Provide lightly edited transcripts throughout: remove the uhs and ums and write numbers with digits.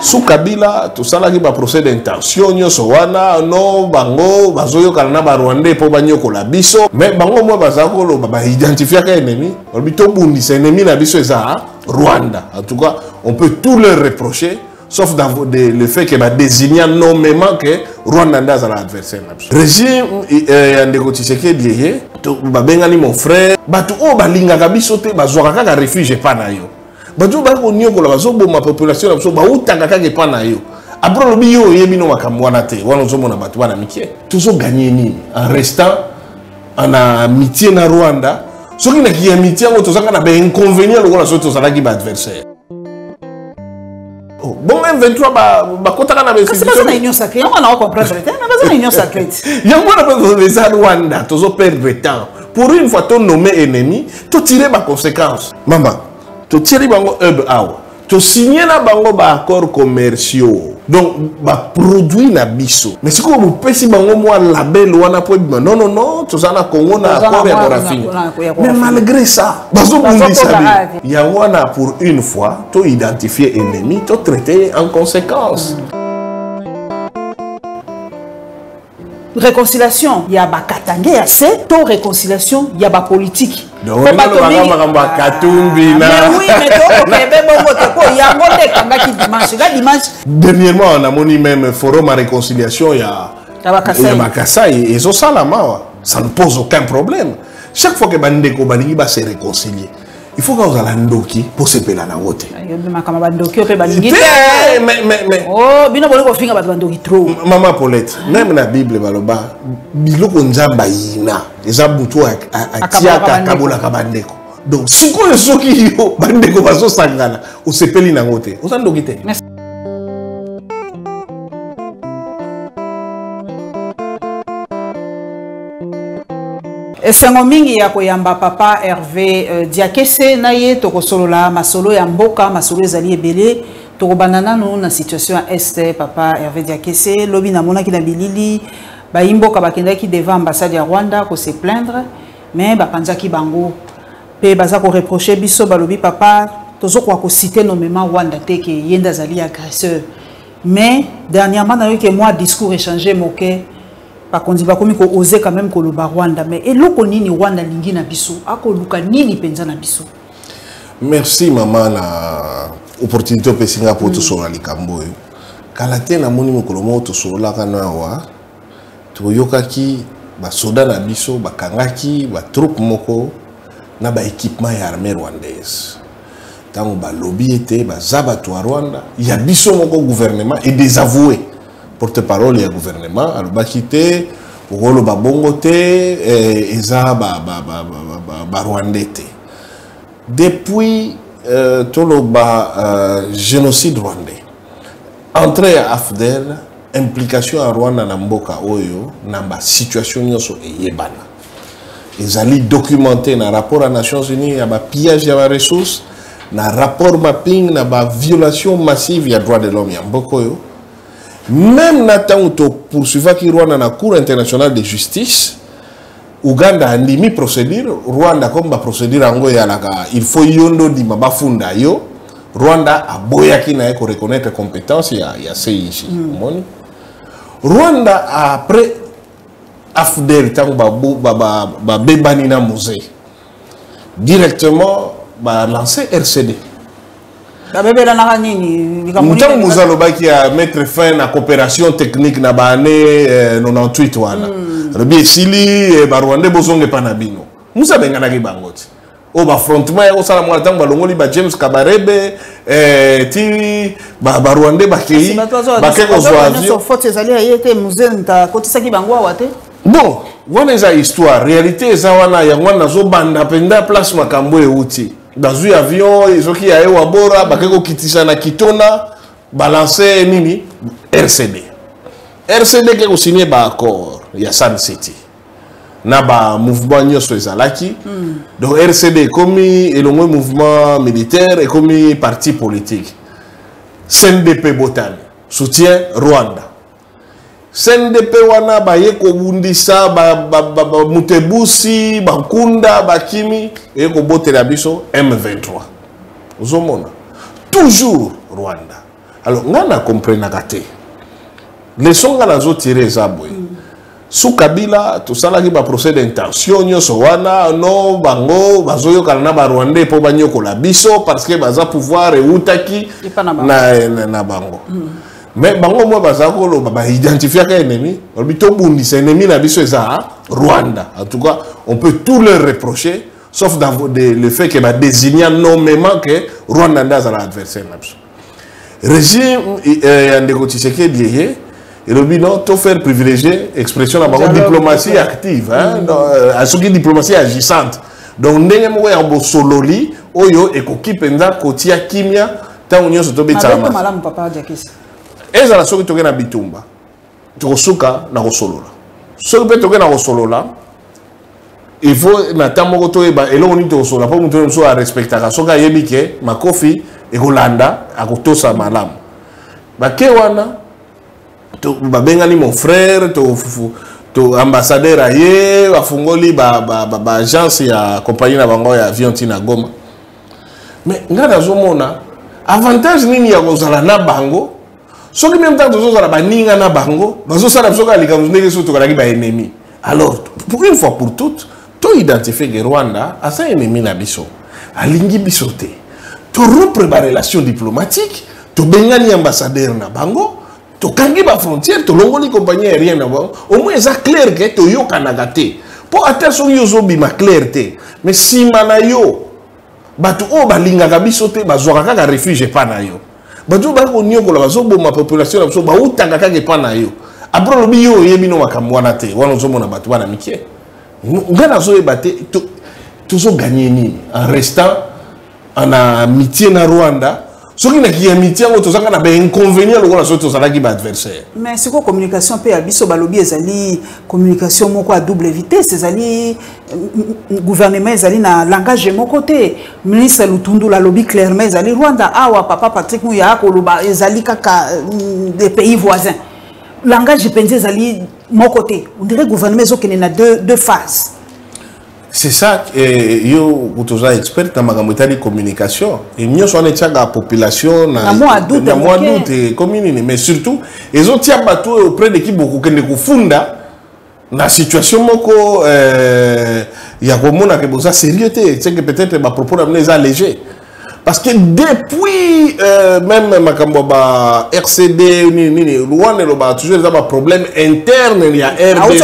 sous Kabila tout ça là qui va procéder d'intention nyoso wana no bango bazoyo kalana ba Rwandais po banyoko la biso mais bango moi bazako lo ba identifier ka ennemi bito bundi c'est ennemi na biso ça Rwanda. En tout cas on peut tout leur reprocher sauf le fait que va désigner nommément que Rwanda est l'adversaire. Régime Ndeko Tshisekedi to babengani mon frère batu o balinga kabiso te bazwaka kaka refuge pa na yo. Batu ba ko nyoko la bazobo ma population la ba utanga kaka pa na yo. Après le bio yebi no makambo wana te wana zomona batu wana mikie. Toujours gagner nini en restant en amitié na Rwanda. Ce qui n'a qui amitié on tozanga na ba inconvénient lokola so tozala ki ba adversaire. Bon, M23, bah, quand on a c'est pas une union sacrée. On a compris. C'est pas une union sacrée. Il y a un Rwanda, tu as perdu temps. Pour une fois, tu nommé ennemi, tu tires les conséquences. Maman, tu tires les tu signes les accords commerciaux. Donc, produit na biso. Mais si vous pouvez si moi label ou un non non non, tu as un Congo na accord et mais malgré ça, il y a pour une fois, tu identifier ennemi, tu traiter en conséquence. Réconciliation, il y a ba katangé assez, to réconciliation, il y a ba politique. Donc, mais oui, mais il y a dimanche. Dernièrement, on a moni même forum à réconciliation, il y a Makassai et Zosalama. Ça ne pose aucun problème. Chaque fois que Bandeko Banigi va se réconcilier, il faut qu'on ait un ndoki pour se payer la route. Mais oh, bino bolo ko finga ba bandoki trop. Maman Paulette, même la Bible baloba, biloko nzamba yina, eza butu a tiaka kabola kabandeko. Donc si ko soki yo bandeko bazo sangana, o se peli na route. O sandoki te. Esengo mingi ya koyamba papa Hervé Diakese na ye tokosolola masolo ya mboka masolo ezali ebele tokobanana no na situation ya este papa Hervé Diakese lobi na mona ki na bilili ba imboka bakendaki devant ambassade ya Rwanda ko se plaindre mais bapanzaki bango pe baza ko reprocher biso balobi papa tozo ko citer nommément Rwanda te ke yenda zali agresseur mais dernièrement na yo ke moi discours échangé moké par contre, il va oser quand même que le Rwanda, mais et l'autre ni Rwanda lingi na biso, ako luka ni penza na biso. Merci maman na opportunité pe Singapour to sola likambo. Kalate na moni mokolomo to sola kana wa. To yokaki ba soda na biso ba kangaki ba troupe moko na ba équipement ya armée rwandaise. Tango ba lobby était ba zabatu Rwanda, il y a biso moko gouvernement et désavoué. Porte-parole du gouvernement, alors quitté pour le babongote et ça Rwandais. Depuis tout le génocide rwandais, entrée à Afdel, implication à Rwanda na mboka oyo na ba situation nyoso eyebana. Ils allaient documenter dans rapport à Nations Unies à ba pillage de ressources, na rapport mapping na ba violation massive des droits de l'homme ya mboka oyo. Même Nathan poursuivant qui Rwanda na Cour internationale de justice, Ouganda a mis procédure, Rwanda comme ba procédure ango ya laka, il faut yondo di mabafunda yo, Rwanda a boyaki na ko reconnaître compétence ya CIJ. Rwanda après Afdel tango ba bebani na musée. Directement ba lancer RCD. Nous allons mettre fin à la coopération technique na année 98 wana. Rebi sili Rwanda bozonge panabino. Musa bengana ki bangoti. O ba frontman ya osala mwa tango balongoli ba James Kabarebe ti ba Rwanda ba kei ba ke kozwa avion. Faute ezali ayete musée nta kotisa ki bango awate. Bon, wana eza histoire, réalité eza wana ya wana zo banda penda place makambo euti. Dans un avion, ils ont qui a eu à bord, bakeko kitisa na kitona, balancer nini RCD. RCD qui a signé ba accord, il y a Sun City. Na ba mouvement nyoso ezalaki. Donc RCD comme et le mouvement militaire et comme parti politique. CNDP Botan soutient Rwanda. CNDP wana ba yeko bundisa ba mutebusi ba kunda ba kimi yeko botela biso M23 uzomona toujours Rwanda Alors nga na comprendre kate leçon nga nazo tirer eza boye sous Kabila tosalaki ba procès d'intention nyonso wana no bango bazoyokana na ba Rwandais po banyokola biso parce que baza pouvoir eutaki na bango mais bango moi bazako lo ba identifier ka ennemi bito bundisa ennemi na biso eza Rwanda. En tout cas on peut tout leur reprocher sauf le fait que ba désigner nommément que Rwanda ndaza l'adversaire na biso régime Yandeko Tshisekedi lié et le bilan tout faire privilégier expression la diplomatie active à ce qui diplomatie agissante donc ndenge moko ya bosololi oyo ekoki penza kotia kimia ta union soto betama malamu papa Diakese ezala soki toke na bitumba tokosuka na kosolola soki pe toke na kosolola il faut na tamoko toyeba eloko nini tokosolola po mutu mosusu arespectaka soki ayebi ke makofi ekolanda akotosa malamu bake wana babengani mon frère to ambassadeur aye bafungoli ba agence ya compagnie na bango ya avion tina Goma mais nga nazomona avantage nini ya kozala na bango soki même temps tozozala baninga na bango bazosala biso kaka likambo ndenge so tokalaki ba ennemi. Alors pour une fois pour toutes to identifier que Rwanda asa ennemi na biso alingi biso te to rompre ba relation diplomatique to bengani ambassadeur na bango to kangi ba frontière to longoli compagnie aérienne au moins ça clair que to yo kanagate pour attention yo zo bima clair te mais si manayo batu o balinga kabiso te bazwaka kaka refuge pa na yo batu ba ko nyokola bazo boma population bazo ba utanga kaka pa na yo après lobi yo yebino makambo wana te wana zo mona batu bana mikie ngana zo ebate to zo gagner nini en restant en amitié na Rwanda. Ce qui est amitié, on a un inconvénient, on a un adversaire. Mais c'est quoi communication peut abisso balobi ezali communication moko à double vitesse ezali gouvernement ezali na langage mon côté ministre Lutundu la lobby clairement ezali Rwanda awa papa Patrick Muyaya koloba ezali kaka des pays voisins langage penze ezali mon côté on dirait gouvernement ezokene na deux phases. C'est ça que yo kutoza expert na makambo de communication et nous on est la population na moi doute commune mais surtout ils ont tia bateau auprès de qui beaucoup kende kufunda na situation moko ya komona ke boza sérieux c'est que peut-être ba propos d'amener ça léger parce que depuis même makambo ba RCD ni Rwanda lo ba toujours des problèmes internes il y a RDC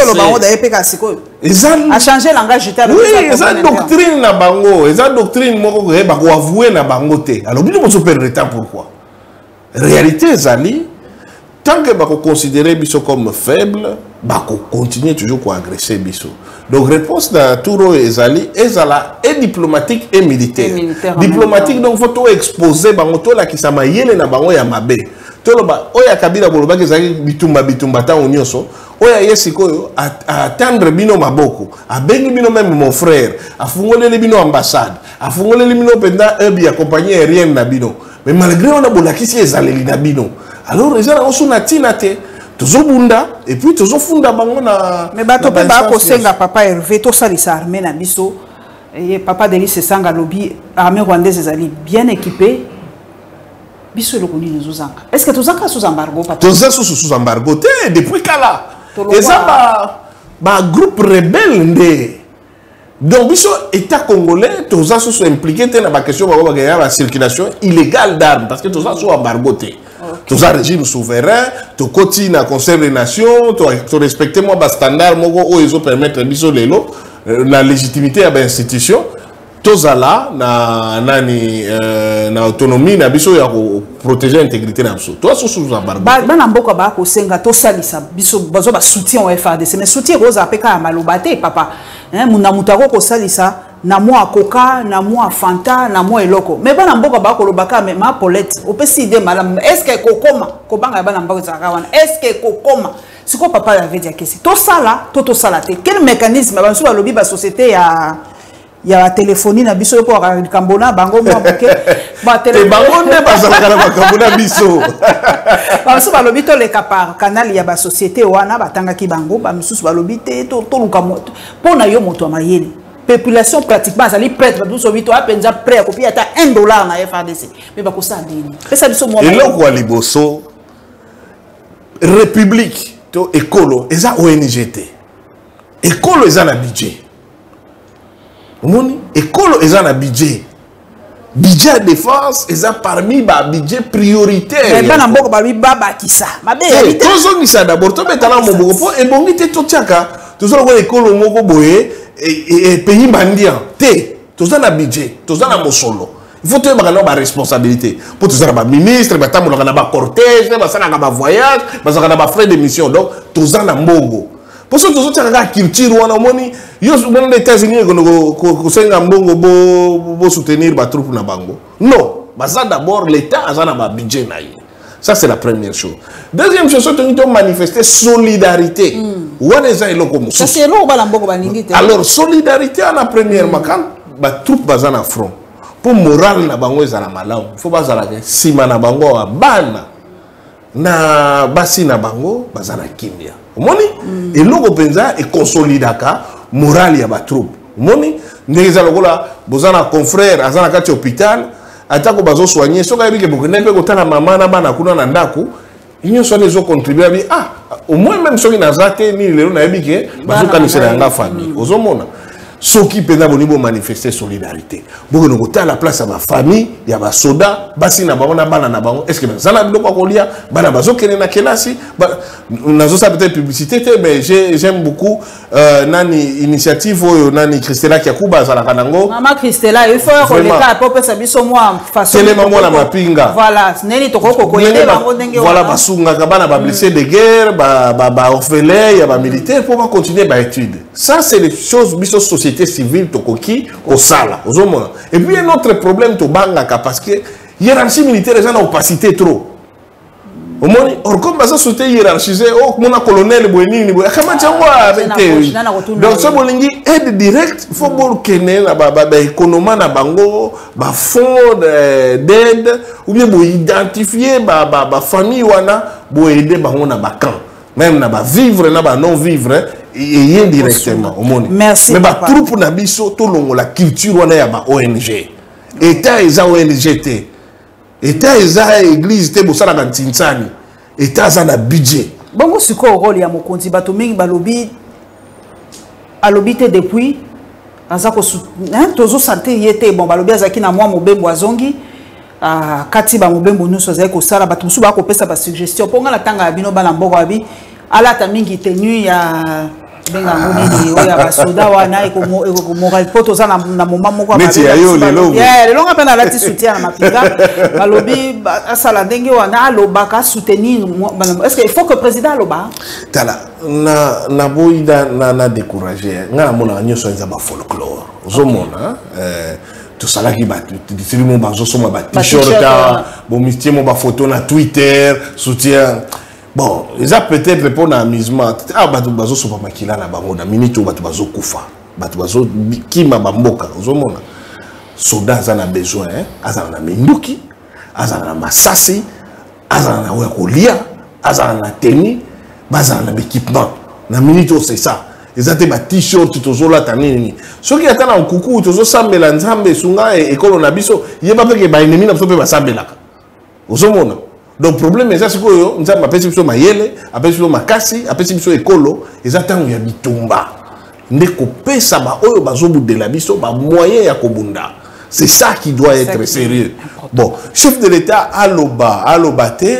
a changé langage oui ça doctrine na bango ça doctrine moko ko ba ko avouer na bango te alors bino mo perdre temps pourquoi réalité zali tant que ba ko considérer biso comme faible ba ko continuer toujours ko agresser biso donc réponse na touro ezali ezala et diplomatique et militaire diplomatique donc faut to exposer bango to la kisama yele na bango ya mabe to loba oya Kabila boloba ke zali bitumba ta onyoso oya yesiko attendre bino maboko abengi bino même mon frère afungoleli bino ambassade afungoleli bino penda ya compagnie aérienne na bino mais malgré on a bolakisi ezaleli na bino alors ezala osuna tinate tozobunda et puis tozofunda bango na mais bato pe ba ko senga papa Hervé to salisa armée na biso et papa Denis Sesanga lobby armée rwandaise ezali bien équipée biso le koni nozanga est-ce que tozanga sous embargo papa tozanga sous embargo te depuis kala eza ba groupe rebelle ndé donc biso état congolais tozanga sous impliqué te na ba question ba ba circulation illégale d'armes parce que tozanga sous embargo te tous un régime souverain, tu continues à Conseil des Nations, tu respectes moi bas standard, moi ils ont permettre biso lelo la légitimité à l'institution, tous là na autonomie na biso ya protéger l'intégrité na biso. Toi sous embargo. Ba na mboka ba ko senga to salisa biso bazo ba soutien au FARDC mais soutien rosa peka malobate papa. Hein muna mutako ko salisa na moi coca na moi fanta na moi eloko mais bana mboka ba kolobaka mais ma Paulette opesi ide malam est-ce que kokoma ko banga bana mboka zaka wana est-ce que kokoma siko papa avait dit que si to sala te quel mécanisme ba so lobby ba société ya téléphonie na biso ko kambona bango mo boke ba téléphone bango ne bazalaka na kambona biso ba so ba lobby to le kapar canal ya ba société wana batanga ki bango ba misusu ba lobby te to luka moto pona yo moto amayele population pratiquement ça les prêtre tout so vito apenza prêt à copier ata $1 na FARDC mais ba ko ça ndini pesa biso moi et là quoi liboso république to écolo eza ONGT écolo eza na budget omoni écolo eza na budget budget défense eza parmi ba budget prioritaire mais bana mboko ba baba kisa mabe tozo ngisa d'abord to betala moboko po ebongi te to tiaka tozo ko écolo moko boye et pays bandian te tozo na budget tozo na mosolo il faut te bakana ba responsabilité pour tozo na ba ministre ba tambola na ba cortège ba sana na ba voyage ba sana na ba frais de mission donc tozo na mbongo pour ça tozo tiaka culture wana moni yo bon les États-Unis ko senga mbongo bo soutenir ba troupe na bango non ba ça d'abord l'état a na ba budget na yi. Ça, c'est la première chose. Deuxième chose, c'est de manifester solidarité. Alors, solidarité à la première, quand la troupe va en front, pour moral na bango ezala malamu, faut pas zala sima na bango abana na basi na bango bazana kimia. Omoni et logo penza et consolidaka moral ya ba troupe. Omoni ndeza lokola bozana confrère azana kati hôpital atako bazo soigner soka yebike bokene pe kotala mama na bana kuna na ndaku inyo so les contribuer bi au moins même soki na zate ni lelo na yebike bazo kanisela nga famille ozomona soki pena bonibo manifester solidarité bokeno kotala place à ma famille ya ba soda basi na bango na bana na bango est-ce que bazana biloko kolia bana bazo kene na kelasi nazo sa peut-être publicité mais j'aime beaucoup nani initiative oyo nani Christella Kiakuba za la kanango mama Christella il faut que l'état pope sa biso moi façon tele mamo na mapinga voilà neli tokoko ko yele bango ndenge voilà basunga kabana ba blessé de guerre ba orphelin ya ba militaire pour va continuer ba étude ça c'est les choses biso société civile tokoki au sala ozomona et puis un autre problème to bangaka parce que hiérarchie militaire eza na opacité trop omoni or comme ça société hiérarchisée oh mona colonel boenini boy kama tiango avec donc ça bolingi aide direct faut bol kene na ba économie na bango ba fonds d'aide ou bien bo identifier ba famille wana bo aider bango na ba camp même na ba vivre na ba non vivre et directement au monde. Merci. Mais ba troupe na biso to longo la culture wana ya ba ONG. État eza ONG te. État eza église te bosala ka ntinsani. État za na budget. Bongo siko rôle ya mokonzi bato mingi balobi alobi te depuis aza ko tozo santé yete bon balobi azaki na mwa mobembo azongi kati ba mobembo nuso za ko sala bato musu ba ko pesa ba suggestion ponga la tanga bino bana mboko abi ala ta mingi tenu ya benga ngoni oya basoda wana eko moral poto za na moma moko ba ya lelo ngapena lati soutien na mapinga balobi asala ndenge wana aloba ka soutenir est-ce que il faut que président aloba tala na boida na décourager nga mona nyoso nza ba folklore ozomona tout ça là qui bat c'est mon bazo soma ba t-shirt bon mistie mon ba photo na Twitter soutien. Bon, ils ont peut-être pour l'amusement. Ah, bah, tu vas sur ma makila na bango na minute ou bah tu vas au kufa, bah tu vas au qui m'a bamboka. Ozomona. Soldats en a besoin, azan na menduki, azan na masasi, azan na wekolia, azan na tenue, bazan na équipement. Na minute c'est ça. Ils ont des t-shirts toujours là tanini. Ceux qui attendent en coucou, toujours sambela nzambe sunga et école na biso, yeba pe ke ba ennemi na biso pe ba sambela. Ozomona. Donc le problème est que nous avons appelé ça mayele, appelé ça makasi, appelé ça écolo, et ça tant ya bitumba. Ne couper ça ba oyo bazobu de la biso ba moyen ya kobunda. C'est ça qui doit être sérieux. Bon, chef de l'État alobate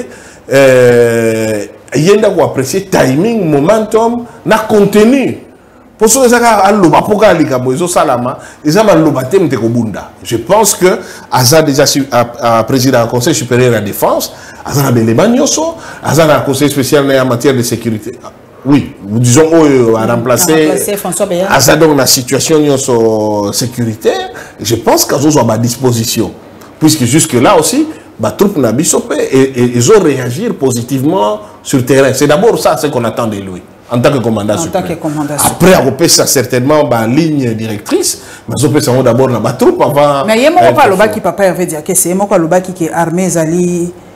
yenda ko apprécier timing, momentum, na contenu. Pour ceux qui ont salama, ils ont je pense que Azad déjà président du Conseil supérieur de la défense, Azad a un conseil spécial en matière de sécurité. Oui, disons à remplacer Azad dans la situation sécuritaire. Je pense qu'Azad soit à disposition, puisque jusque là aussi, les troupes et ils ont réagi positivement sur le terrain. C'est d'abord ça ce qu'on attend de lui. En tant que commandant suprême. Après, on peut ça certainement en ligne directrice, mais on peut ça d'abord dans la troupe avant. Mais il y a pas le bas qui papa avait dit que c'est moi le bas qui est armé zali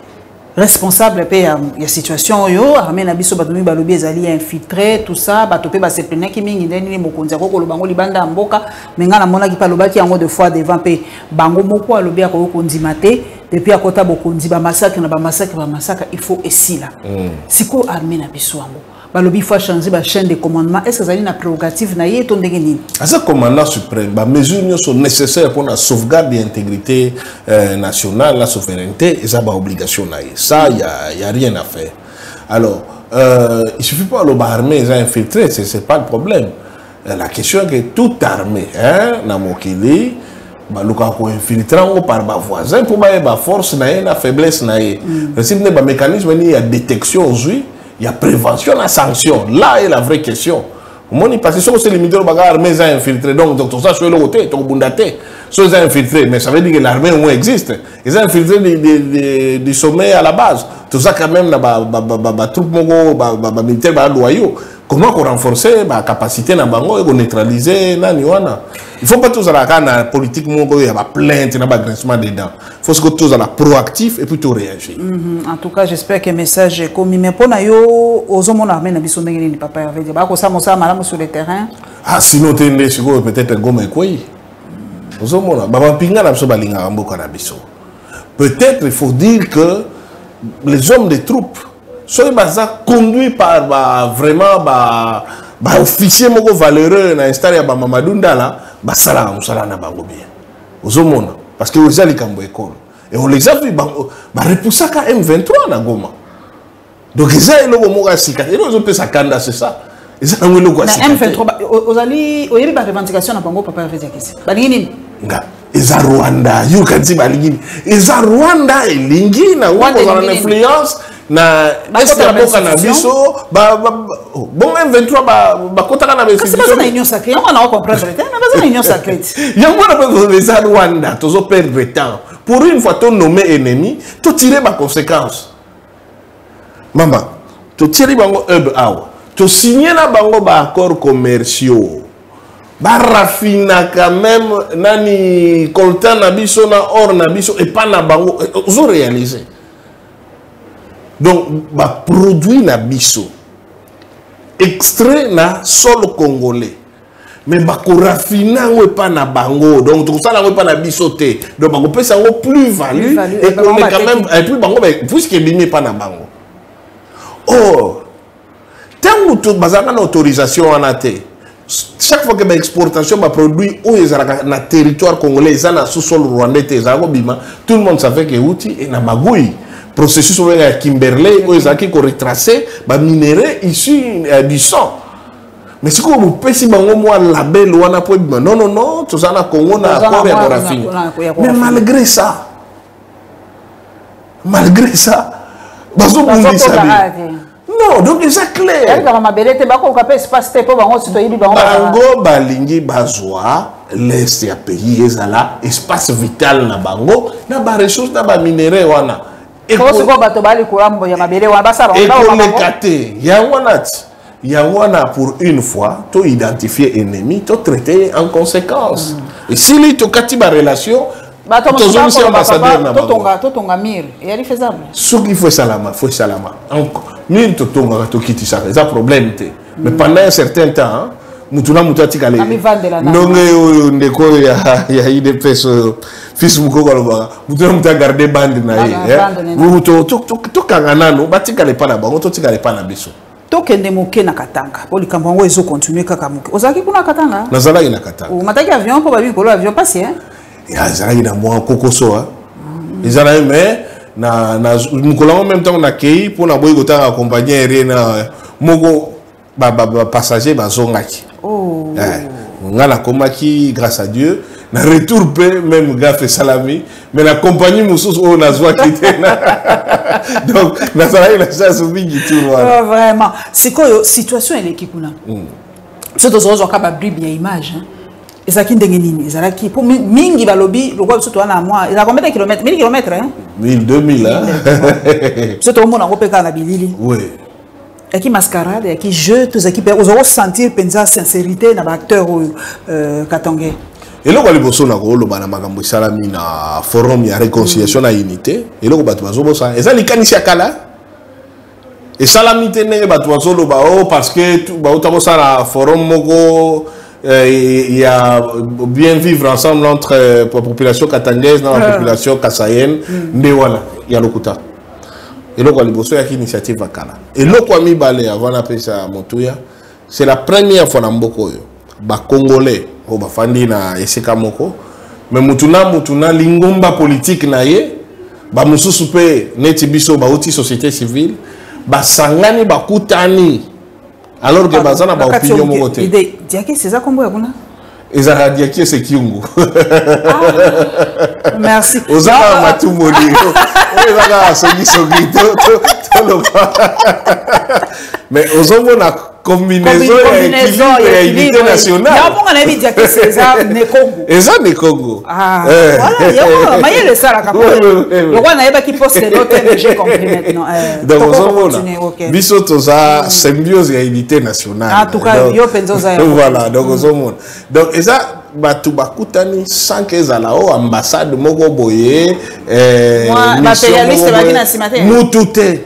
responsable pe ya situation yo armée na biso bato mi balobi ezali infiltré tout ça bato pe ba se plaindre ki mingi ndeni mokonzi ko bango libanda mboka menga na mona ki pa lobaki yango de fois devant pe bango moko alobi ko kondima te depuis akota bokonzi ba massacre il faut esila siko armée na biso yango balobi il faut changer ba chaîne de commandement est-ce que ça a une prérogative na ye to ndenge nini asa commandant suprême ba mesures sont nécessaires pour la sauvegarde de l'intégrité nationale la souveraineté et ça ba obligation na ye ça y a rien à faire alors il suffit pas le armée les infiltrés c'est pas le problème la question est que toute armée hein na mokili ba luka ko infiltrer par ba voisin pour ba force na ye na faiblesse na ye principe ba mécanisme ni ya détection aujourd'hui il y a prévention, la sanction. Là est la vraie question. Parce que c'est limité au bagage, l'armée est infiltrée. Donc, tout ça, sur le côté, tout le monde est infiltré. Mais ça veut dire que l'armée au moins existe. Ils sont infiltrés du sommet à la base. Tout ça, quand même, la troupe militaire, loyaux. Comment on renforcer la capacité de bango neutraliser naniwana. Il ne faut pas tous à la politique, il y a plainte, il y a agressement dedans. Il faut que tous à la proactif et plutôt réagir. En tout cas, j'espère que le message est commis. Mais pour nous, aux hommes armés, nous sommes des papa avec des bacs, ça sur le terrain. Ah, sinon, tu es peut-être gomme quoi. Aux hommes, peut-être il faut dire que les hommes des troupes sont conduits par vraiment officier moko valeureux na installé à Mamadunda là sala na bango bien ozomona parce que aux ali kambo école et on les a vu repousser ka M23 na Goma donc ça eloko moko sika et on peut sakanda c'est ça et ça on eloko sika na M23 aux ali oyeli ba revendication na bango papa fait akisi balingi nga eza Rwanda yo kanzi balingi eza Rwanda elingi na ngoko na influence na est ya boka na biso bon M23 ba kotaka na c'est pas une union sacrée on a comprendre c'est pas une union sacrée yango na pas les Rwanda tozo perdre temps pour une fois ton nommé ennemi to tirer ba conséquences mama to tirer bango awa to signer na bango ba accords commerciaux ba rafina quand même nani coltan na biso na or na biso et pas na bango zo réaliser. Donc, bah, produit na biso, extrait na sol congolais, mais bah, rafina ou pas na bango, donc tout ça n'a pas na bisoté, donc bah, on peut savoir plus value et qu'on est quand même, et puis bango, puisqu'il n'est pas na bango. Or, tant que tout bazar na autorisation en athée, chaque fois que l'exportation va produit où ils ont na territoire congolais, ils ont na sous-sol rwandais, tout le monde savait que outil est na magouille. Processus à Kimberley, où ils ont retracé les minéraux issus du sang. Mais si vous pouvez si vous avez un label, non, tout ça, Congo n'a pas de mais malgré ça, non, donc c'est clair. Bango balingi bazwa l'est ya pays ezala espace vital na bango na ba ressources na ba minéraux wana. Et pour une fois, tu identifier ennemi, tu traiter en conséquence. Et si tu as une relation, tu as un ambassadeur. Ce qu'il faut salama, faut salama. Mille tu quittes ça, c'est un problème. Mais pendant un certain temps, mutuna mutati kale ndonge ndeko ya IDPS Facebook ko loba mutuna muta garder bande na ye muto to kanganano batikale pa na bango to tikale pa na biso to kende moke na Katanga po likambo ngo ezo continuer kaka moke ozaki kuna Katanga nazala ina Katanga o mataki avion po babi kolo avion passé hein ya zala ina mwa kokoso hein ezala mais na mukolo en même temps na kei pour na boy kotanga accompagner aérien na moko passager bazongaki. Oh. On a combattu grâce à Dieu. Na retour même gaffe salami, mais la compagnie Moussous on a zoa quitté. Donc na sala ina chance mingi tu vois. Vraiment. C'est quoi situation et l'équipe là. C'est dans ce cas ba bien image hein. Ezaki ndenge nini ezalaki pour mingi balobi lokwa biso to na moi il a combien de kilomètres 1000 km hein 1000 2000 hein. C'est tout le monde en opeka na bilili. Oui. Il y a qui mascarade, il y a qui jeu, tous qui peuvent sentir penser sincérité dans l'acteur Katangé. Et là, on a un salami na forum ya réconciliation na unité. Et là, on a un et ça, les canisiers kala. Et salami tene parce que tout le forum mogo. Il y a bien vivre ensemble entre la population katangaise et la population kassaïenne. Mais voilà, il y a le kuta. Et là, on a une initiative à Kala. Et là, on a mis balé avant d'appeler ça à Montouya. C'est la première fois dans Mboko. Les Congolais, les Fandi na Eseka Moko. Mais Mutuna, lingomba politique na ye. Ba mususu pe neti biso ba outil société civile. Ba sangani ba kutani. Alors que bazana ba opinion moko te. Diaki c'est ça combo yakuna. Ezara Diaki c'est Kiungu. Merci. Ozaka matumodi. Ezaka sogi mais ozongo na combinaison et unité nationale. Ya bonga na Diaki c'est ça ne Congo. Eza ne Congo. Ah voilà, ya maye le sala ka. Le roi na yeba ki poste l'autre mais j'ai compris maintenant. Donc ozongo na biso toza symbiose et unité nationale. En tout cas yo penzo za. Voilà, donc ozongo. Donc eza batu bakutani sans que ezalao ambassade moko boye matérialiste bakina simate mutute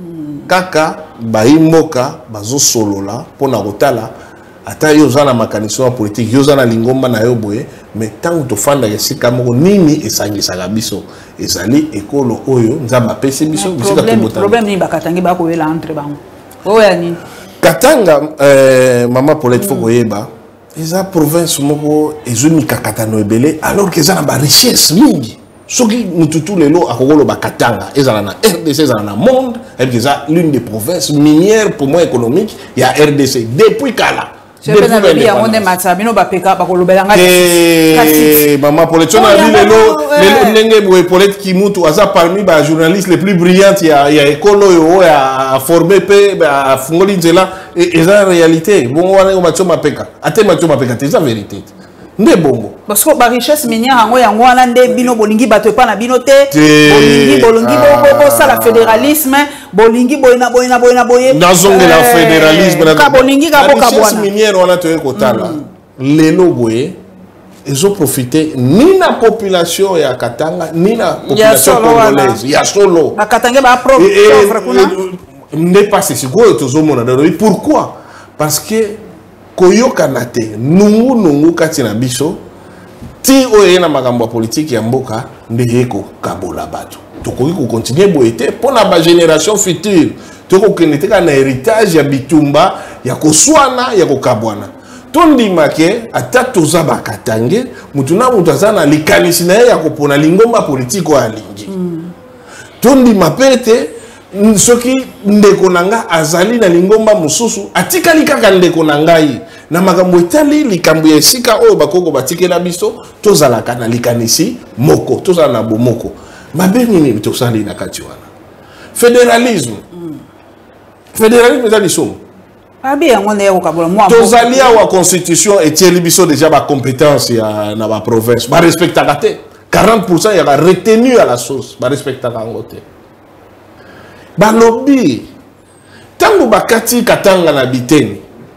kaka baimboka bazo solola pona kotala ata yo zana makaniso politique yo zana lingomba na yo boye mais tant to fanda yesika moko nini esangisa biso ezali ekolo oyo nzamba pesi biso bisika tobota problème ni bakatangi bakoyela entre bango oya nini Katanga mama Paulette Fokoyeba eza province moko ezumi kakatano ebele alors que eza na ba richesse mingi soki mututu lelo akogolo ba Katanga eza na RDC eza na monde et eza l'une des provinces minières pour moi économique il y a RDC depuis kala depuis ya monde matsabino ba peka ba kolobela ngati maman Paulette na lelo ndenge boye Paulette Kimutu aza parmi ba journalistes les plus brillantes ya ekolo yo ya formé pe ba fungoli nzela et eza réalité bon wana matcho mapeka ate matcho mapeka c'est la vérité nde bongo parce que ba richesse minière yango wana nde bino bolingi bato pa na bino te bolingi bo sala fédéralisme bolingi boyena boye nazonge la fédéralisme ka bolingi ka boka bwana richesse minière wana to ekotala lelo boye ils ont profité ni la population ya Katanga ni la population congolaise ya solo ba Katanga ba propre kuna n'est pas c'est quoi tozomona pourquoi parce que koyoka nate nungu katina biso ti oyena makambo politique ya mboka ndeko kabola bato tokoki ko continuer boete pona ba génération future toko keneteka na héritage ya bitumba ya koswana ya kokabwana tondima ke ata toza bakatange mutuna mutazana likanisi na ya kopona lingomba politique ya lingi tondima pete soki ndeko nanga azali na lingomba mususu atikali kaka ndeko nangai na makambo etali likambo ya esika oyo bakoko batikela biso tozalaka na likanisi moko tozala na bomoko mabe nini tosali na kati wana fédéralisme eza lisumu abi yango ne yokabola moi tozali awa constitution etieli biso déjà ba compétence ya na ba province ba respectaka te 40% ya retenu à la sauce ba respectaka ngo te balobi tango bakati Katanga na biteni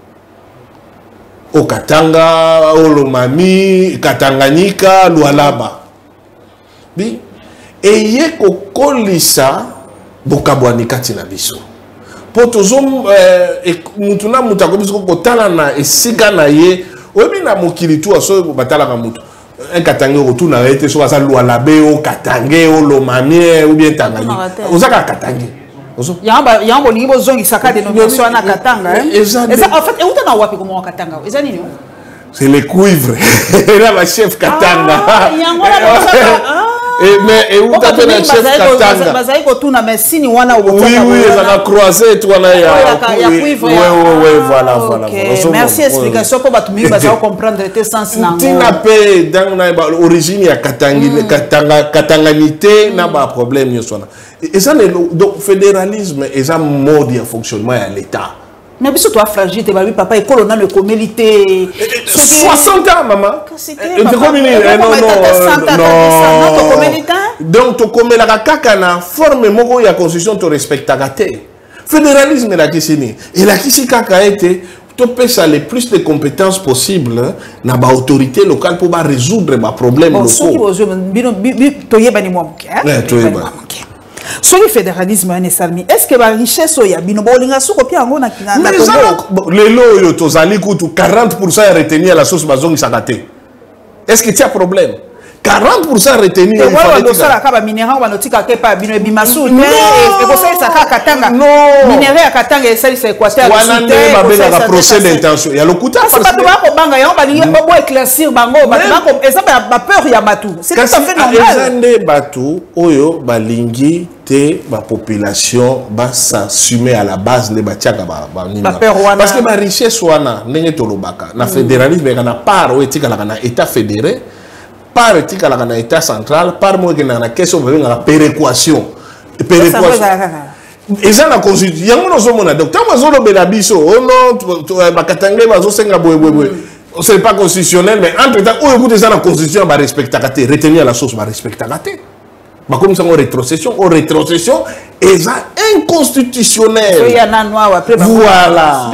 o Katanga Olomami Katanganyika Lualaba bi eye kokolisa bokabwani kati na biso po tozom mutuna mutako biso kotala na esika na ye oyebi na mokili tu aso batalaka mutu un Katanga retourne na ete so asa Lualabe o Katange Olomami ou bien Tanganyika ozaka Katange Yambo lingi bozongi saka dénomination na Katanga en fait et où na wapi comme Katanga eza nini c'est le cuivre là ma chef Katanga mais où t'as fait la chef Katanga bazai ko tuna mais sini wana oui ça va croiser toi là ya cuivre oui voilà merci explication pour batumi bazai comprendre le sens na tina pe dans na origine ya Katanganité na ba problème yosona et ça donc fédéralisme et ça mode de fonctionnement à l'état mais biso toi fragile babi papa école on a le communauté 60 ans maman donc to komela kaka na forme moko ya constitution to respecta kate fédéralisme la kisini et la kisi kaka été tu peux ça les plus de compétences possibles dans ba autorité locale pour résoudre les problèmes locaux. Si le fédéralisme est-ce que la richesse est bino bolinga soko pia ngo na kinanda les lots yo tozali kutu 40% à retenir la sauce bazongi sakate. Est-ce que tu as problème? 40% retenir il fallait ça la kaba minéraux banotika ke pa bino bimasu te et ko ça ka katanga minéraux ya katanga et ça c'est équateur wana ndé babela ka procès d'intention ya lokuta parce que ba ko banga ya ba linga bo éclaircir bango ba ko eza ba peur ya matu c'est tout à fait normal ezande batu oyo balingi te ba population ba s'assumer à la base ne ba tiaka ba parce que ba richesse wana ndenge tolobaka na fédéralisme na part o etika la na état fédéré par éthique à la état central, par moi qui n'a la question de la péréquation. Péréquation. Et ça la constitution. Il y a un autre donc tant que zolo belabiso, oh non, bakatangé bazo senga boye. C'est pas constitutionnel, mais entre temps, oh écoutez ça la constitution va respecter la retenir la source va respecter la tête. Bah comme ça en rétrocession, et ça inconstitutionnel. Voilà.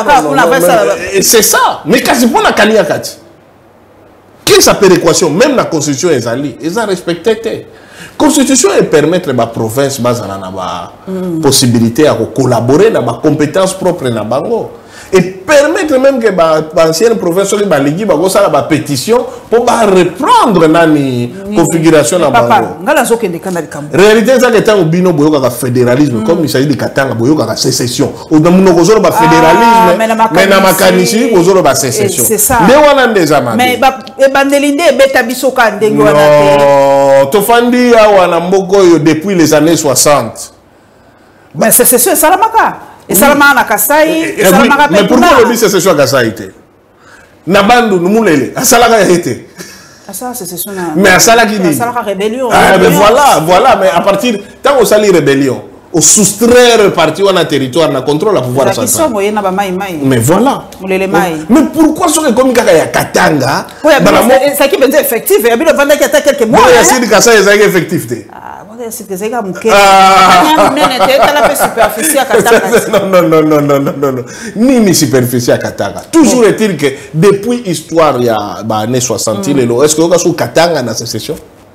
C'est ça. Mais quasi pour la kaniakati. Quelle est sa péréquation? Même la constitution est allée. Ils ont respecté. La constitution permet à la province de possibilité de collaborer dans la compétence propre. Et permettre même que l'ancienne province soit la pétition pour reprendre la configuration de la réalité, c'est que tant bino boyoka fédéralisme comme il s'agit de katanga boyoka sécession. Au dans mon ozolo ba fédéralisme mais na makanisi ozolo ba sécession. Mais wana ndeza mama. Mais bandelinde beta bisoka ndenge wana te. To fandi wana mboko yo depuis les années 60. Mais sécession salamaka. Et Salama na Kasai, et Salama mais pourquoi le bis c'est sur Kasai été? Nabandu numulele, asalaka été. Ça c'est sûr. Mais asalaka qui dit? Asalaka rébellion. Ah mais voilà, mais à partir tant on sali rébellion, au soustraire parti ou un territoire na contrôle la pouvoir central. Mais voilà. Mais pourquoi ce que comme kaka Katanga? Ça qui veut dire effectif, et bien le vendeur qui a quelques mois. Il y a si Kasai est effectif. C'est que non. Ni superficie à Katanga. Toujours est-il que depuis l'histoire, il y a années 60, est-ce que vous avez Katanga dans la sécession?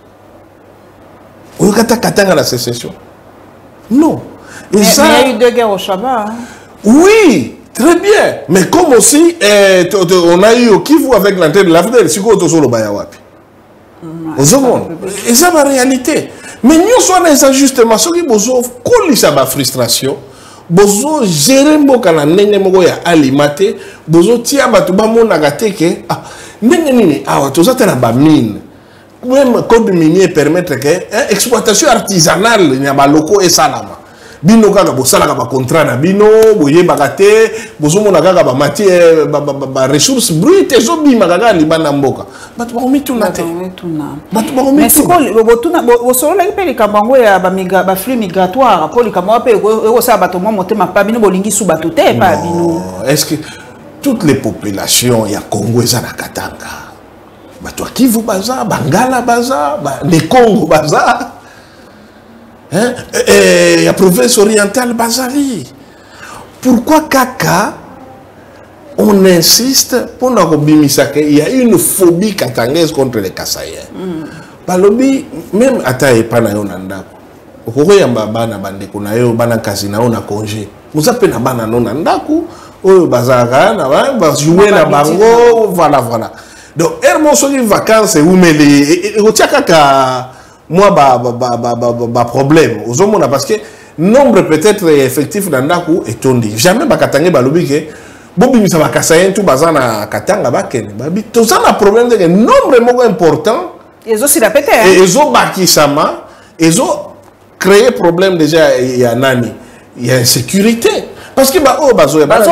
Vous avez Katanga dans la sécession? Non. Mais il y a eu 2 guerres au Shabbat. Oui, très bien. Mais comme aussi, on a eu au Kivu avec l'entrée de l'Afrique, c'est quoi le Bayawapi? Et c'est la réalité. Mais nous sommes dans justement ce qui est la frustration. Bozo gérer mboka na ndenge moko ya alimate, bozo tia batu ba mona gateke ah ndenge nini ah tozata na ba mine. Même code minier permettre que exploitation artisanale nya ba loko et salama. Bino kaka bo sala ka ba contrat na bino, boye bagate, bozo mona kaka ba matière ba ressources brutes zo bima kaka libana mboka. Batu ba mituna te. Batu ba mituna. Mais c'est quoi botuna bo solo la pe likambango ya ba flux migratoire pour likambo pe ko sa bato mo motema pa bino bolingi su bato te pa bino. Est-ce que toutes les populations ya Congo ezana Katanga? Bato Kivu baza, Bangala baza, les Congo baza. Hein? Et la province orientale Bazali. Pourquoi Kaka on insiste pour nous il y a une phobie katangaise contre les Kasaïens. Balobi même ataye pana yo nanda. Okoko yamba bana bande kuna yo bana kazi na ona congé. Muzape na bana no nandaku oyo bazaka na ba jouer na bango voilà. Donc hermo so vacances ou meli e otia kaka moi problème aux hommes parce que nombre peut-être effectif d'andaku est tondi jamais bakatangé balobi ke bobi misa bakasayen tout bazana katanga bakene babi tout ça un problème de nombre moko important et aussi la pété et ils ont bakisama ils ont créé problème déjà il y a nani il y a insécurité parce que ba oh bazo ya ba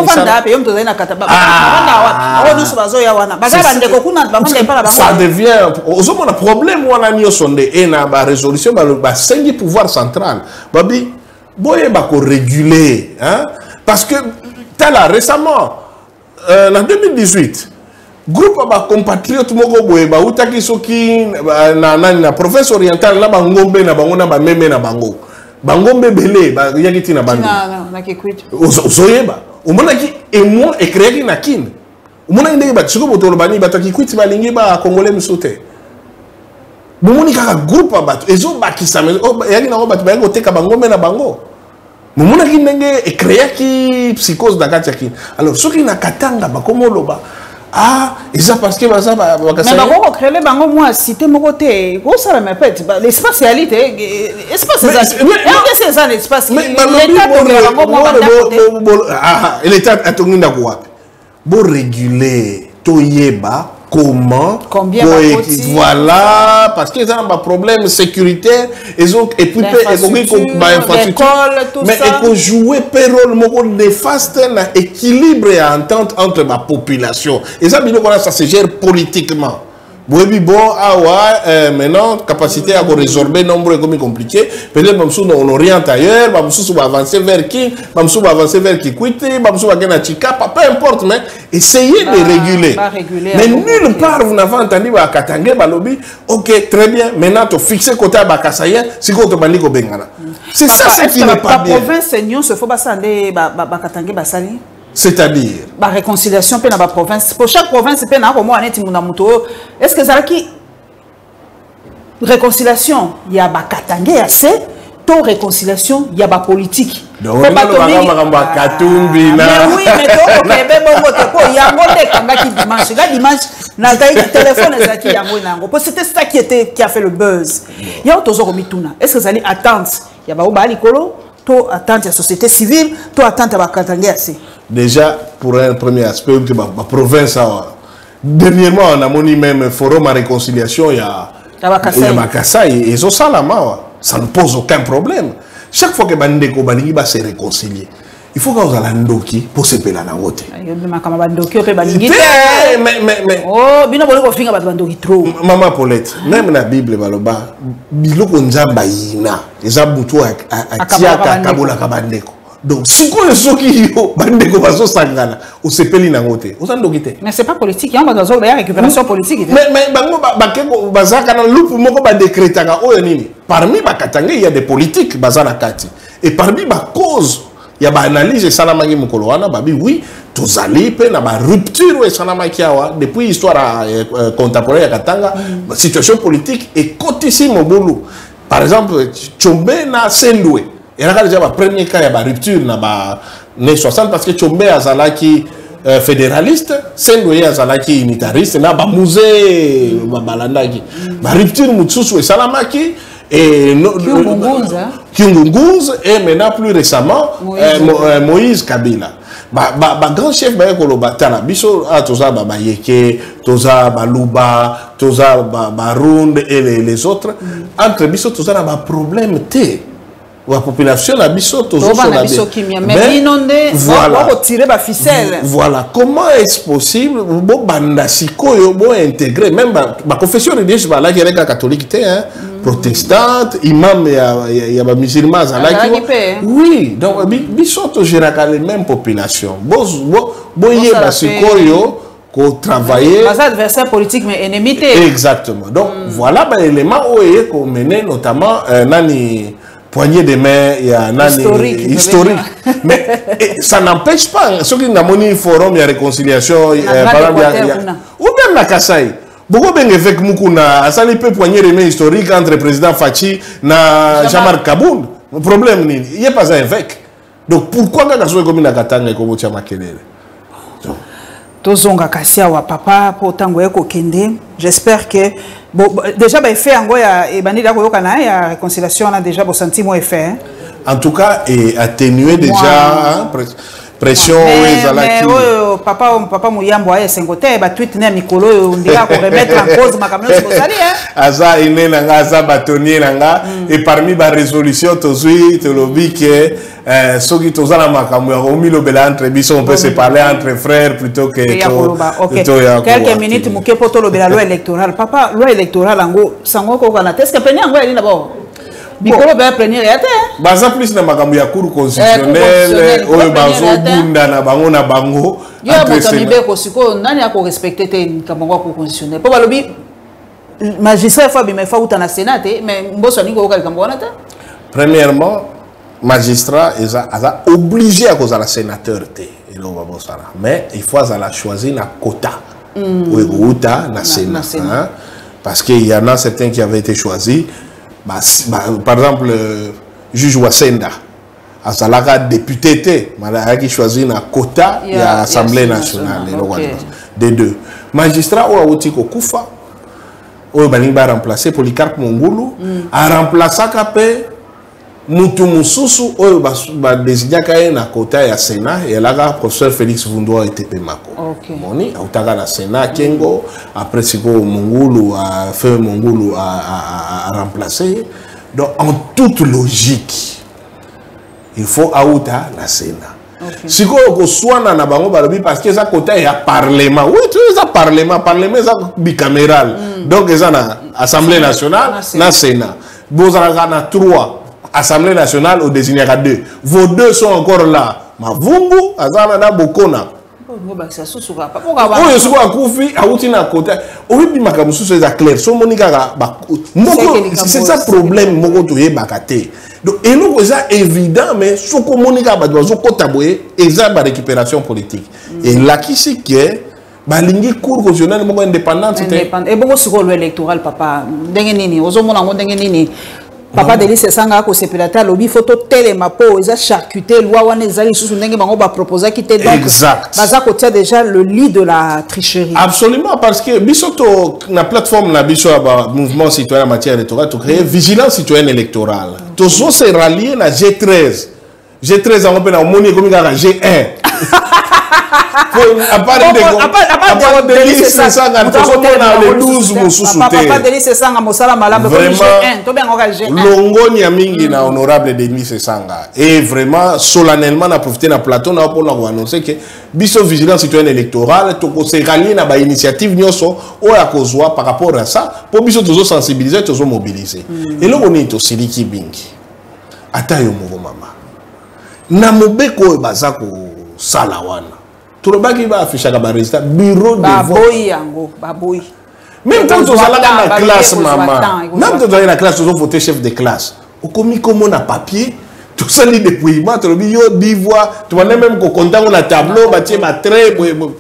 ça devient aux hommes problème wana nyo sonde et na ba résolution ba sengi pouvoir central babi boye ba ko réguler hein parce que là récemment en 2018 groupe ba compatriotes moko boye ba utaki soki na province orientale na ba ngombe na bango na ba meme na bango bangombe belé ba yakiti na bango na kikwit osoyeba omona ki et moi écrire qui na kin mon ndenge ba tsiko botolo bani ba to ki kwiti ba lingi ba congolais musote bomoni kaka groupe ba to ezo ba ki sa yaki na ba to ba ko teka bango mena bango momona ki ndenge écrire qui psychose da kati kin alors soki na katanga ba komo loba ah ils ont parce que ça va mais bango créer bango moi cité mon côté go ça me pète l'espace réalité espace c'est ça l'espace l'état de bango moi l'état atonginda ko wapi bo réguler toyeba comment combien voilà parce qu'ils ont un problème sécuritaire ils ont et puis mais il faut jouer payroll moko néfaste na équilibre et entente entre la population et ça se gère politiquement oui bon ah ouais maintenant capacité à résorber nombre comme compliqué peut-être on oriente ailleurs on va avancer vers qui on va avancer vers qui quitte on va gagner chika peu importe mais essayez de réguler mais nulle part vous n'avez entendu ba Katangé ba lobby ok très bien maintenant tu fixer côté ba Kassaye si côté ba liko bengana c'est ça ce qui n'est pas bien province union se faut ba sande ba Katangé ba sali c'est-à-dire la réconciliation dans la province pour chaque province peut na comment aneti munamuto est-ce que ça qui réconciliation il y a ba Katangé assez to réconciliation il y a ba politique donc pas ba Katumbi na mais oui mais to bebe bongo te ko yango te kanga ki dimanche na taille téléphone ça qui yango nango parce que c'était ça qui a fait le buzz il y a autre chose mituna est-ce que ça allait attendre il y a ba ba likolo to attendre la société civile to attendre ba Katangé assez. Déjà, pour un premier aspect, la province, dernièrement, on a moni même forum à réconciliation, il y a Kassaye et ça ne pose aucun problème. Chaque fois que Bandeko Balingi va se réconcilier, il faut qu'on ait un doki pour se payer la route. Maman Paulette, même dans la Bible, Bilo Konzamba Yina, les aboutou à Tiaka Kabola Kabandeko. Donc, si vous avez bandeko bazo sangana, ou se peli na ngote, vous en dogite. Mais c'est pas politique, il y a une récupération politique. Mais bango bakeko bazaka na lupu moko ba décrétanga oyo nini. Parmi ba Katangé, il y a des politiques bazana kati. Et parmi ba cause, il y a ba analyse salamaki mukolo wana babi oui, tozali pe na ba rupture et salamaki awa depuis histoire contemporaine ya Katanga, situation politique et cotissime boulou. Par exemple, Tchombe na Sendoué. Il y a déjà le premier cas de rupture dans les années 60 parce que Tchombe Azalaki fédéraliste, Sendoué Azalaki unitariste, na ba musée balandaki. La rupture Mutsusu et Salamaki et Kyungungunz et maintenant plus récemment Moïse Kabila. Grand chef ba koloba tala biso toza ba Yeke, toza ba Luba, toza ba Rund et les autres entre biso toza na ba problème té. La population a biso toujours voilà comment est-ce possible bo banda sikoyo bo intégrer même ma confession religieuse ba la qui catholique hein protestante imam ya ba musulman oui donc biso to gérera les mêmes populations bo yeba sikoyo ko travailler les adversaires politiques mais ennemis exactement donc voilà ba élément où est qu'on mener notamment nani poignée de main, il y a un historique. Mais ça n'empêche pas, ceux qui n'ont pas un forum, il y a réconciliation, ou bien la Kassaye. Beaucoup d'évêques Moukouna, ça n'est pas poignée de main historique entre le président Fachi et Jean-Marc Kaboun. Le problème, il n'y a pas un évêque. Donc pourquoi quand on a comme une Katanga comme tu as marqué? Tozonga Kassia wa papa pour tango eko kende. J'espère que déjà ben fait ngo ya e bandi da koyoka na ya réconciliation on a déjà bo senti mo effet. En tout cas et atténuer déjà pression mais papa Mouyambo a sengote ba tweet na mikolo ndira ko remettre en cause makamno ko sali hein. Aza ine nanga aza batonier nanga et parmi ba résolution tozui te lobby que soki tozala makambo ya omilo bela entre biso on peut se parler entre frères plutôt que quelques minutes muke poto lobela loi électorale papa loi électorale ngo sango ko kana est-ce que penia ngo ali d'abord Bikolo ba prenir yate baza plus na makambo ya cour constitutionnelle oyo bazo bunda na bango na bango yo motami be ko siko nani ako respecter te kamongo ko constitutionnel po balobi magistrat fa bi me fa uta na sénat mais mboso ningo ko kamongo na ta premièrement magistrat eza obligé à cause de la sénateur Mais il faut choisir un quota. Na Sénat. Parce qu'il y en a certains qui avaient été choisis. Par exemple, le juge Wasenda, Azalaka député, qui choisit un quota de l'Assemblée nationale. Des deux. Magistrat ou Aotiko Koufa, ou Balimba remplacé Polycarpe Mongulu, a remplacé Kapé. Moutou Moussousou, a désigné un quota de Sénat et là, le professeur Félix Vundoa était Pemako. Moni, a na Sénat, Kengo, après Siko Mongulu, a fait Mongulu à remplacer. Donc, en toute logique, il faut Aouta la Sénat. Si on soit dans la banque, parce que ça côté a parlement. Oui, tu sais, parlement c'est bicaméral. Donc, il y a l'Assemblée nationale, le Sénat. Vous avez 3. Assemblée nationale, au désigné à 2. Vos deux sont encore là. Mavungu, Azana Bokona. C'est ça le problème. Donc, c'est évident, mais ce que c'est la récupération politique. Et là, qui c'est qui est balingi cour constitutionnelle indépendante. Et bon, c'est quoi l'électoral, papa? Papa Delis Sanga ko sepelata lobi photo telema po eza charcuté loi wana ezali susu ndenge bango ba proposer qui donc baza ko tia déjà le lit de la tricherie. Absolument, parce que bisoto na plateforme na biso ba mouvement citoyen en matière électorale to créer vigilance citoyenne électorale. To so se rallier na G13 on peut na moni comme G1. À part de Delis Sanga le 12 Papa Delis Sanga mosala malamu comme G1 to bien G1. Longonia mingi na honorable Denis Sanga et vraiment solennellement na profiter na plateau na pour annoncer que biso vigilance citoyenne électorale to ko se rallier na ba initiative nyoso o ya kozwa par rapport à ça pour biso tozo sensibiliser tozo mobiliser et lo boni to siliki bingi atayo mo mama na mobeko baza ko sala wana tout le monde qui va afficher le résultat bureau de vote. Même quand tu as la classe, maman, même quand tu as la classe, tu as voté chef de classe. Au commis comme on a papier, tout ça les dépouillements, tu as dit d'ivoire, tu as même qu'on compte dans le tableau, bâti ma trait.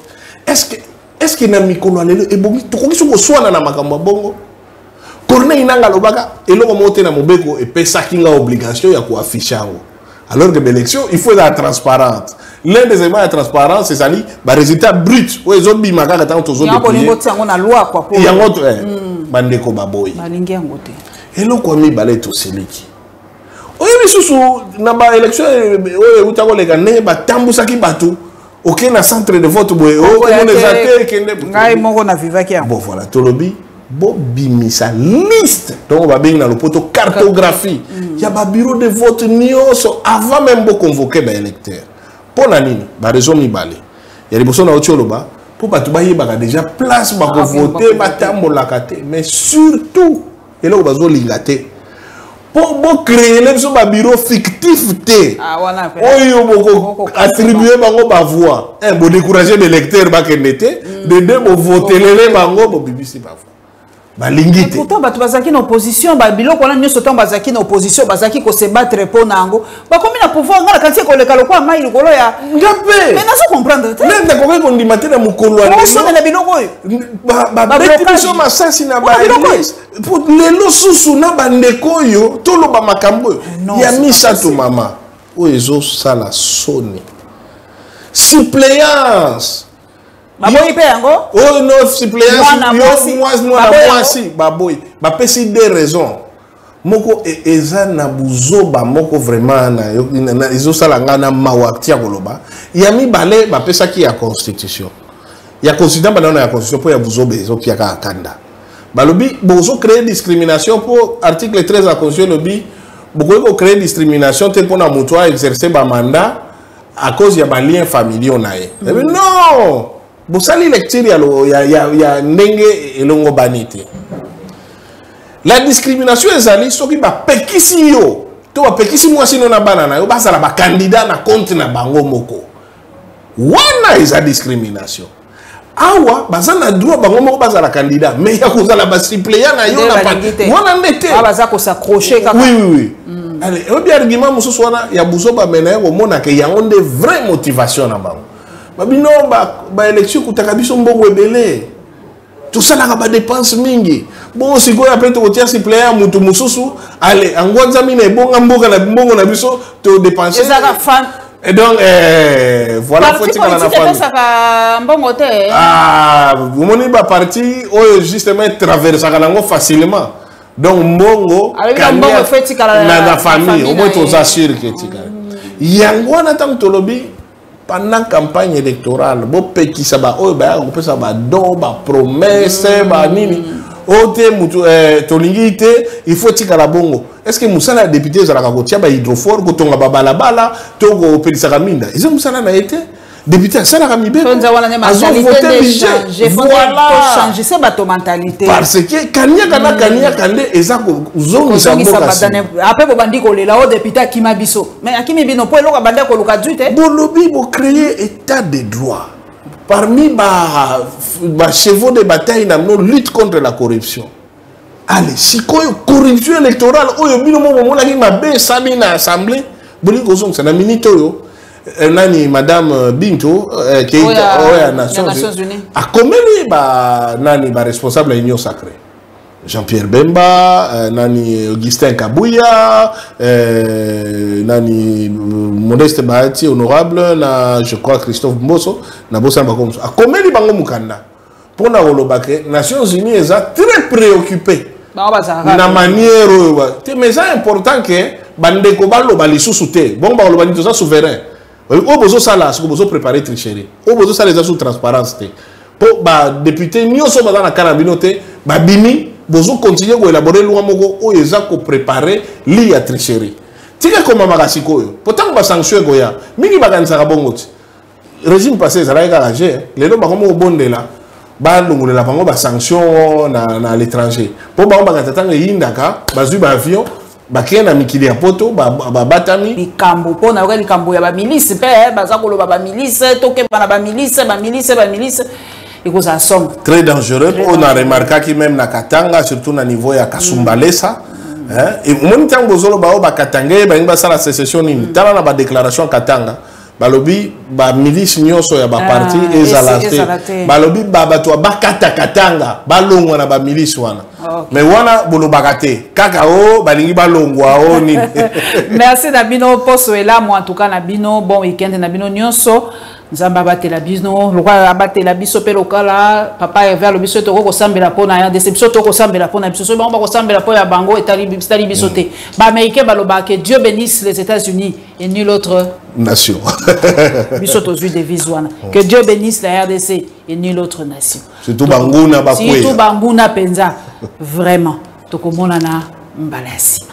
Est-ce que na mikolale et bon, tu connais ce que soit na makambo bongo. Corneille nanga lobaka et le moment na mobeko et pesa kinga obligation ya ko afficher. Alors que l'élection, il faut être transparente. L'un des éléments de transparence, c'est ça, le résultat brut. Oui, les autres bimaga quand on il y a une loi quoi. Il y a un autre bandeko baboy. Et là quoi mi balé tout celui-ci. Oui, mais sous na ba élection oui utako les gagner ba tambusa ki batu. OK na centre de vote boy. Oh comment les attaques kende. Ngai moko na vivaki. Bon voilà, tolobi bo bimisa liste. Donc on va bien dans le poteau cartographie. Il y a ba bureau de vote nioso avant même de convoquer ba électeurs. Pour la ligne, bah raison mi balé. Il y a des personnes au Tcholoba pour pas tout bailler bah déjà place bah voter bah tambo la kate mais surtout et là on va jouer l'ingate pour créer les bah bureau fictif té. Ah voilà. Oh yo boko attribuer bah voix. Bon décourager les électeurs bah qu'elle était de deux bon voter les bango bon bibisi bah voix. Balingite. Pourtant, tu vas en opposition, bilo qu'on a mieux sautant bazaki en opposition, bazaki ko se battre pour nango. Bah comme il a pouvoir ngala quand c'est ko le kaloko ma il golo ya. Mais na so comprendre. Même da ko ko ndimate na mukolo wa. Comment ça na biloko yo? Ba rétribution masasi na ba. Pour les losusu na bandeko yo, to lo ba makambo. Ya misa to mama. O ezo sala soni. Suppléance. Baboy pe yango? Oh non, suppléance. Moi si baboy. Ba pesi des raisons. Moko eza na buzoba moko vraiment na izo sala ngana mawaktia koloba. Ya mi balé ba pesa ki ya constitution. Ya constitution ba na ya constitution pour ya buzoba ezo ki ya kanda. Balobi bozo créer discrimination pour article 13 de la constitution lobi. Boko créer discrimination te pour na mutu a exercer ba mandat à cause ya ba lien familial nae. Non. Bosali lecture ya ndenge elongo banite. La discrimination ezali soki ba pekisi yo. To ba pekisi mwasi no na banana yo basala ba candidat na compte na bango moko. Wana eza discrimination. Awa bazana droit bango moko basala candidat mais ya kozala ba suppléant na yo na pas. Wana ndete. Baza ko s'accrocher kaka. Oui. Allez, obi argument mususu wana ya buzoba mena yo mona ke ya onde vraie motivation na bango. babino ba élection kutaka biso mbongo ebele tout ça na ba dépense mingi bon sikoyo après to tia suppléant mutu mususu allez angwanza mina ebonga mboka na mbongo na biso to dépenser et donc voilà faut tika na famille ah vous moni ba parti oyo justement traverser kanango facilement donc mbongo na la famille au moins to assure que tika yango na tant tolobi pendant campagne électorale bo pekisa ba oyo ba ko pesa ba don ba promesse ba nini ote mutu tolingi te il faut tika la bongo est-ce que musala député za la ko tia ba hydrophore ko tonga ba balabala to ko pelisa kaminda ils ont musala na été député ça la kamibe changer c'est bato mentalité parce que kanya kana kanya kande ezako zongi sa mboka après bo bandi ko lela o député akima biso mais akimi bino po eloko banda ko luka dute bolobi bo créer état de droit parmi ba chevaux de bataille na no lutte contre la corruption allez sikoyo corruption électorale oyo bino mo mona ki mabe sami na assemblée boli ko zongi sa na minute oyo nani madame Binto qui est aux Nations Unies a commis nani ba responsable union sacrée Jean-Pierre Bemba nani Augustin Kabouya nani Modeste Bahati honorable na je crois Christophe Mboso na bossa bakomso a commis bango mukanda pour na holobake Nations Unies est très préoccupé na manière mais c'est important que bandeko balo balisusu te bon ba holobani to ça souverain au besoin ça là ce que besoin préparer tricherie au besoin ça les sous transparence pour ba député nyonso ba na carabinote ba bimi besoin continuer ko élaborer loi moko o ezako préparer li ya tricherie tika koma makasiko yo pourtant ba sanction ko ya mingi ba kanisa ka bongoti régime passé ça la garage lelo ba komo bondela ba longolela bango ba sanction na l'étranger pour ba katanga yindaka bazui ba avion bakena mikili ya poto batami likambo pona oka likambo ya ba milice pe baza ko loba ba milice toke bana ba milice iko za somme très dangereux on a remarqué que même na Katanga surtout na niveau ya Kasumbalesa et mon temps bozolo ba Katanga ba ngba sala sécession ni tala na ba déclaration Katanga balobi ba milice nyonso ya ba parti ezalate balobi bato ba Katanga balongwa na ba milice wana mais wana bolobaka te kaka o balingi balongwa o ni merci Nabino poso ela moi en tout cas Nabino bon weekend Nabino nyonso nzamba batela bino lokwa abatela biso pe lokala papa Hervé lobiso to ko sambela pona ya déception to ko sambela pona biso so ba ko sambela po ya bango etali biso te ba américain baloba que Dieu bénisse les États-Unis et nul autre nation biso to zui devise wana que Dieu bénisse la RDC et nul autre nation surtout banguna bakwe surtout banguna penza vraiment to komona na mbalasi